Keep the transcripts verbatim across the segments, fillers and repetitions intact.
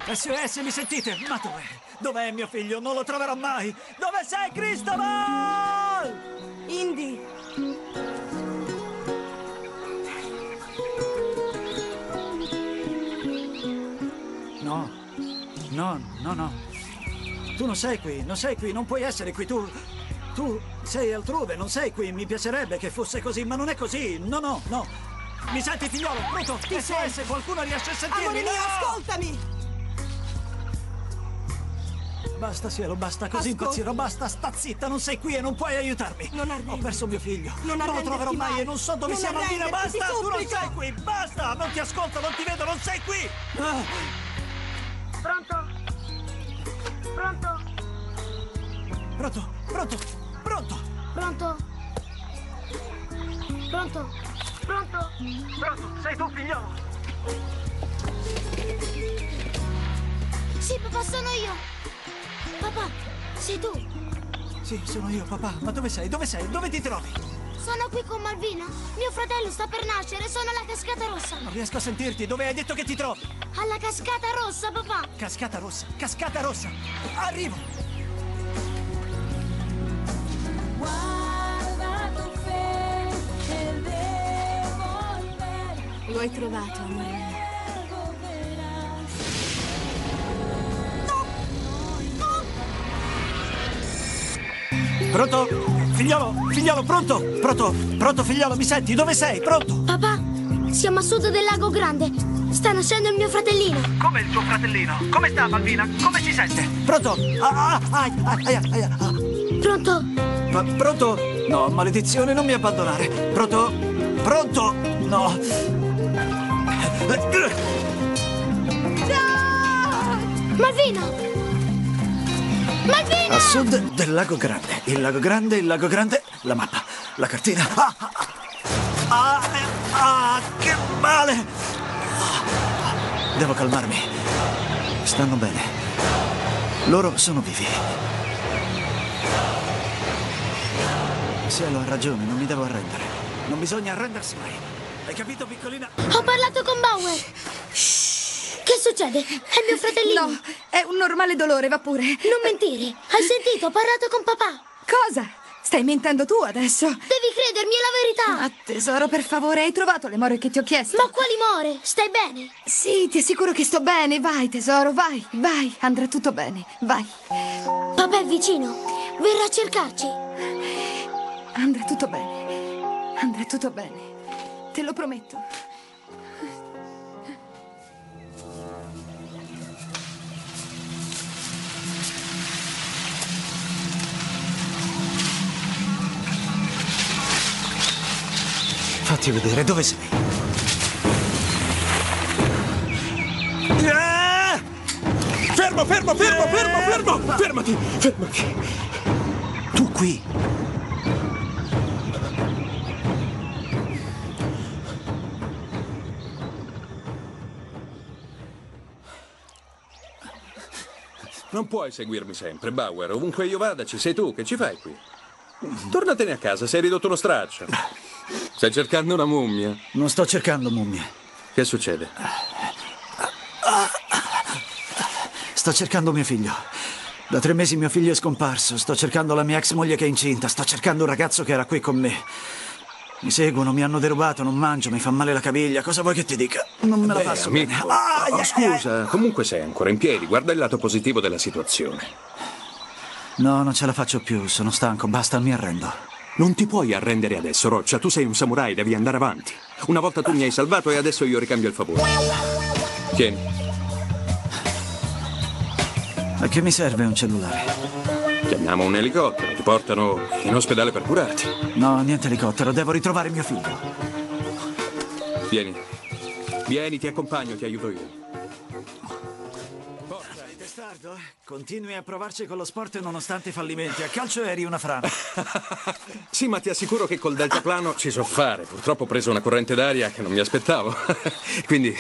S O S, mi sentite? Ma dov'è? Dov'è mio figlio? Non lo troverò mai! Dove sei, Cristobal? Indy! No, no, no, no. Tu non sei qui, non sei qui, non puoi essere qui, tu... Tu sei altrove, non sei qui. Mi piacerebbe che fosse così, ma non è così. No, no, no. Mi senti, figliolo? Pronto? S O S, qualcuno riesce a sentirmi? Amore mio, No! ascoltami! Basta, cielo, basta, così Ascolta. impazzirò, basta, sta zitta, non sei qui e non puoi aiutarmi. Non arrenderti. Ho perso mio figlio, Non non lo arrenderti troverò mai mai. e non so dove Non sia Malvina, arrenderti, basta, ti tu non supplico. sei qui, basta, non ti ascolto, non ti vedo, non sei qui. Ah. Pronto? Pronto? Pronto, pronto, pronto. Pronto? Pronto? Pronto? Pronto, sei tu, figliolo? Sì, papà, sono io. Papà, sei tu? Sì, sono io, papà, ma dove sei, dove sei, dove ti trovi? Sono qui con Malvina. Mio fratello sta per nascere, sono alla Cascata Rossa. Non riesco a sentirti, dove hai detto che ti trovi? Alla Cascata Rossa, papà. Cascata Rossa, Cascata Rossa, arrivo. Lo hai trovato, amore mio. Pronto? Figliolo, figliolo, pronto? Pronto, pronto, figliolo, mi senti? Dove sei? Pronto? Papà, siamo a sud del Lago Grande. Sta nascendo il mio fratellino. Come il tuo fratellino? Come sta, Malvina? Come si sente? Pronto? Ah, ah, ah, ah, ah, ah. Pronto? Ma, pronto? No, maledizione, non mi abbandonare. Pronto? Pronto? No. Malvina! Malvina! A sud del Lago Grande. Il Lago Grande, il Lago Grande, la mappa, la cartina. Ah, ah, ah, ah, che male! Devo calmarmi. Stanno bene. Loro sono vivi. Cielo ha ragione, non mi devo arrendere. Non bisogna arrendersi mai. Hai capito, piccolina? Ho parlato con Bauer. Che succede? È mio fratellino. No, è un normale dolore, va pure. Non mentire. Hai sentito? Ho parlato con papà. Cosa? Stai mentendo tu adesso? Devi credermi, è la verità. Ah, tesoro, per favore, hai trovato le more che ti ho chiesto? Ma quali more? Stai bene? Sì, ti assicuro che sto bene. Vai, tesoro, vai, vai. Andrà tutto bene. Vai. Papà è vicino. Verrà a cercarci. Andrà tutto bene. Andrà tutto bene. Te lo prometto. Fatti vedere, dove sei? Ah! Fermo, fermo, fermo, fermo, fermo! Fermati, fermati! Tu qui? Non puoi seguirmi sempre, Bauer. Ovunque io vada, ci sei tu. Che ci fai qui? Tornatene a casa, sei ridotto uno straccio. Stai cercando una mummia? Non sto cercando mummie. Che succede? Sto cercando mio figlio. Da tre mesi mio figlio è scomparso. Sto cercando la mia ex moglie che è incinta. Sto cercando un ragazzo che era qui con me. Mi seguono, mi hanno derubato, non mangio, mi fa male la caviglia. Cosa vuoi che ti dica? Non me la Beh, passo amico, bene. Ah, oh, yeah, scusa, comunque sei ancora in piedi. Guarda il lato positivo della situazione. No, non ce la faccio più. Sono stanco, basta, mi arrendo. Non ti puoi arrendere adesso, Roccia. Tu sei un samurai, devi andare avanti. Una volta tu mi hai salvato e adesso io ricambio il favore. Tieni. A che mi serve un cellulare? Chiamiamo un elicottero, ti portano in ospedale per curarti. No, niente elicottero, devo ritrovare mio figlio. Vieni. Vieni, ti accompagno, ti aiuto io. Sei testardo, eh? Continui a provarci con lo sport nonostante i fallimenti. A calcio eri una frana. Sì, ma ti assicuro che col deltaplano ci so fare. Purtroppo ho preso una corrente d'aria che non mi aspettavo. Quindi...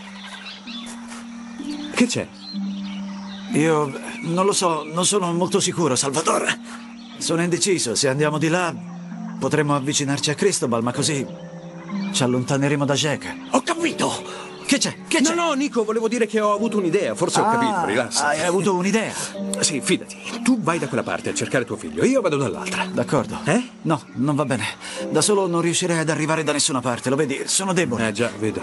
Che c'è? Io non lo so, non sono molto sicuro, Salvatore. Sono indeciso, se andiamo di là potremmo avvicinarci a Cristobal, ma così ci allontaneremo da Jack. Ho capito! Che c'è? Che c'è? No, no, Nico, volevo dire che ho avuto un'idea. Forse ho Ah, capito, rilassa. Hai avuto un'idea? Sì, fidati. Tu vai da quella parte a cercare tuo figlio, io vado dall'altra. D'accordo. Eh? No, non va bene. Da solo non riuscirei ad arrivare da nessuna parte, lo vedi? Sono debole. Eh già, vedo.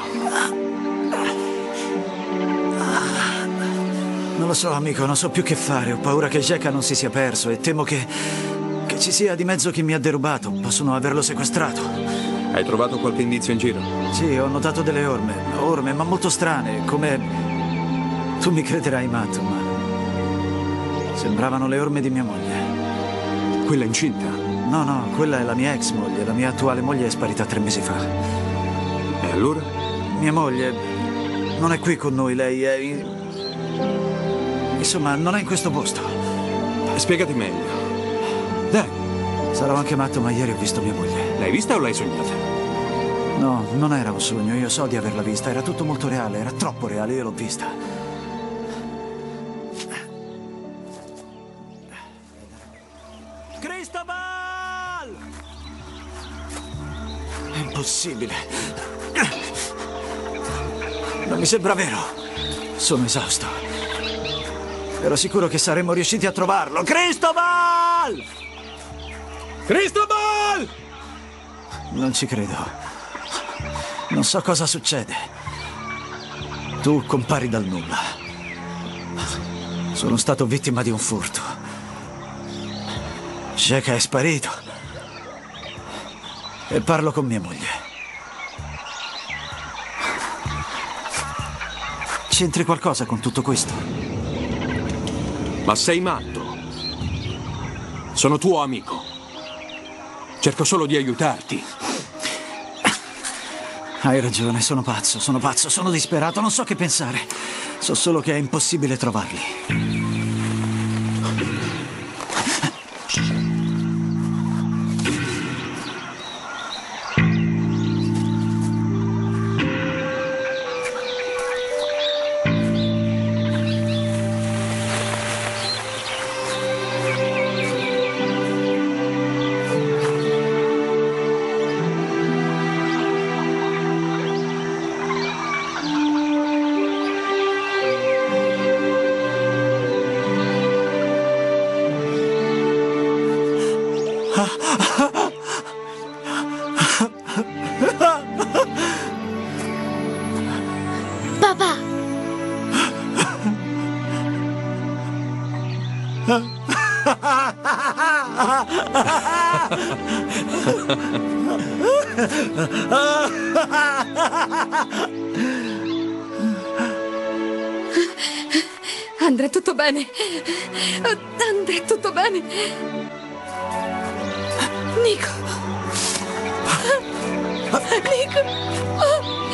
Non lo so, amico, non so più che fare. Ho paura che Jeka non si sia perso e temo che... che ci sia di mezzo chi mi ha derubato. Possono averlo sequestrato. Hai trovato qualche indizio in giro? Sì, ho notato delle orme. Orme, ma molto strane, come... Tu mi crederai matto, ma... sembravano le orme di mia moglie. Quella incinta? No, no, quella è la mia ex moglie. La mia attuale moglie è sparita tre mesi fa. E allora? Mia moglie non è qui con noi, lei è... in- Insomma, non è in questo posto. Spiegati meglio. Dai, Sarò anche matto, ma ieri ho visto mia moglie. l'hai vista o l'hai sognata? No, non era un sogno, io so di averla vista. Era tutto molto reale, era troppo reale, io l'ho vista. Cristobal! È impossibile. Non mi sembra vero. Sono esausto. Ero sicuro che saremmo riusciti a trovarlo. Cristobal! Cristobal! Non ci credo. Non so cosa succede. Tu compari dal nulla. Sono stato vittima di un furto. Jeka è sparito. E parlo con mia moglie. C'entri qualcosa con tutto questo? Ma sei matto. Sono tuo amico. Cerco solo di aiutarti. Hai ragione, sono pazzo, sono pazzo, sono disperato, non so che pensare. So solo che è impossibile trovarli. Papà! Andrà tutto bene. Andrà tutto bene. Nico. Nico.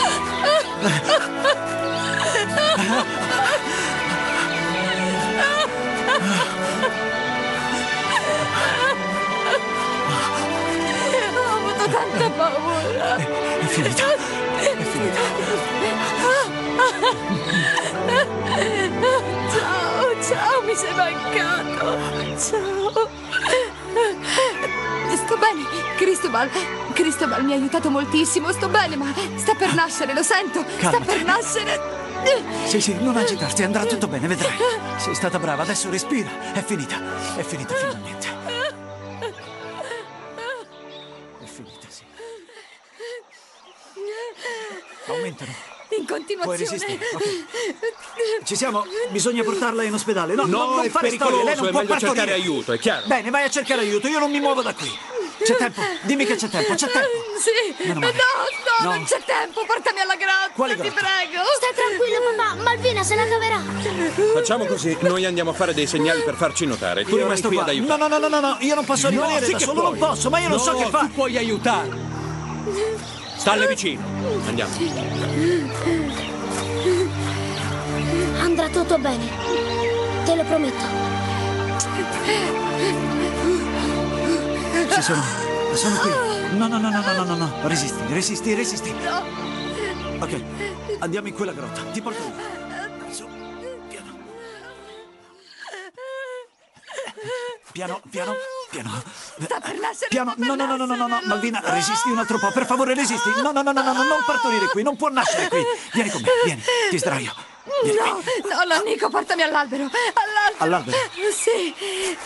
Ho avuto tanta paura. È finita. È finita. Ciao, ciao, mi sei mancato. Ciao. Sto bene, Cristobal. Cristobal mi ha aiutato moltissimo. Sto bene, ma sta per nascere, lo sento. Sta Calmati. per nascere. Sì, sì, non agitarti, andrà tutto bene, vedrai. Sei stata brava, adesso respira. È finita. È finita finalmente. È finita, sì. Aumentano. In continuazione. Puoi resistere, ok. Ci siamo? Bisogna portarla in ospedale. No, No, non, non è fare storie, lei pericoloso, non è può meglio partorire. cercare aiuto, è chiaro. Bene, vai a cercare aiuto, io non mi muovo da qui. C'è tempo, dimmi che c'è tempo, c'è tempo. Sì. Meno No, male. no, No. non c'è tempo. Portami alla grotta, Quale ti grotta? prego. Stai tranquillo, papà. Malvina se ne caverà. Facciamo così, noi andiamo a fare dei segnali per farci notare. Tu Io rimani resto qui qua. ad aiutare. No, no, no, no, no, io non posso rimanere No, sì da che solo, puoi. non posso, ma io non No, so che fare. tu puoi aiutare. Stalle vicino. Andiamo. Andrà tutto bene. Te lo prometto. Ci sono, sono qui. No, no, no, no, no, no, no, no. Resisti, resisti, resisti. Ok, andiamo in quella grotta. Ti porto io. Su, piano. Piano, piano. Piano. Sta per nascere. Piano. sta per No, no, no, no, no, no, no. nascere, Malvina, lo so. resisti un altro po', per favore, resisti. No, no, no, no, no, no, non partorire qui, non può nascere qui. Vieni con me, vieni, ti sdraio. Vieni No, qui. no, no, Nico, portami all'albero. All'albero. All'albero? Sì.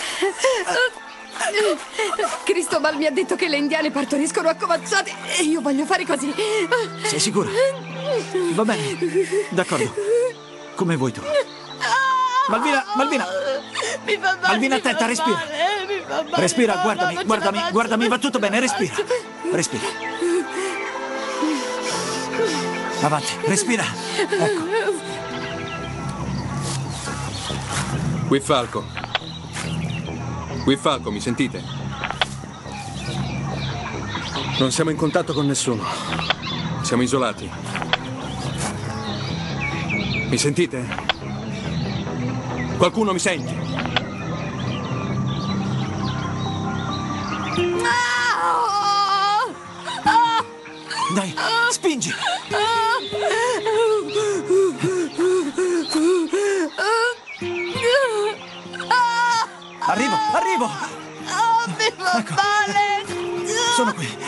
Cristobal mi ha detto che le indiane partoriscono accovazzate e io voglio fare così. Sei sicura? Va bene, d'accordo. Come vuoi tu. Malvina, Malvina. Mi fa male. Malvina, mi fa attenta, respira. male, mi fa male. Respira, No, guardami, no, non ce la guardami, faccio, guardami, non va ce tutto la bene, respira. faccio. Respira. Avanti, respira. Ecco. Qui Falco. Qui Falco, mi sentite? Non siamo in contatto con nessuno. Siamo isolati. Mi sentite? Qualcuno mi sente? Dai, spingi. Arrivo, arrivo. Oh, mi fa Ecco. male. Sono qui.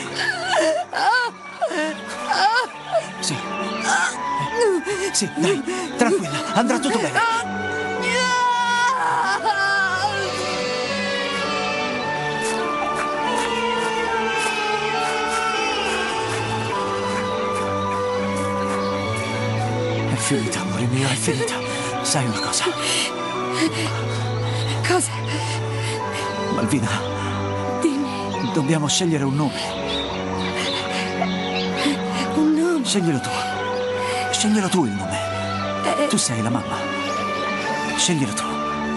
Sì. Sì, dai, tranquilla, andrà tutto bene. È finita, amore mio, è finita. Sai una cosa? Cosa? Malvina, Dimmi. dobbiamo scegliere un nome. Un nome. Sceglielo tu. Sceglielo tu il nome. Tu sei la mamma. Sceglielo tu.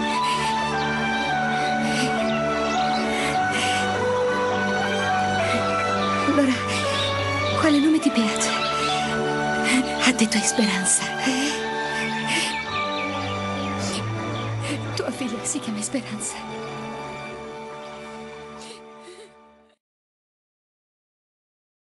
Allora, quale nome ti piace? Ha detto Speranza. Tua figlia si chiama Speranza.